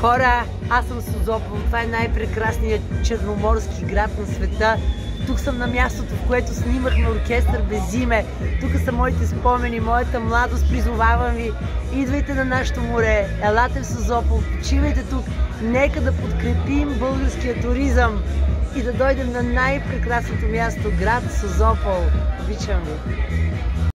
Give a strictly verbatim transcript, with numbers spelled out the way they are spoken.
Хора, аз съм Созопол. Това е най-прекрасният черноморски град на света. Тук съм на мястото, в което снимахме Оркестър без име. Тук са моите спомени, моята младост. Призовавам ви, идвайте на нашето море, елате в Созопол, почивайте тук. Нека да подкрепим българския туризъм и да дойдем на най-прекрасното място, град Созопол. Обичам ви!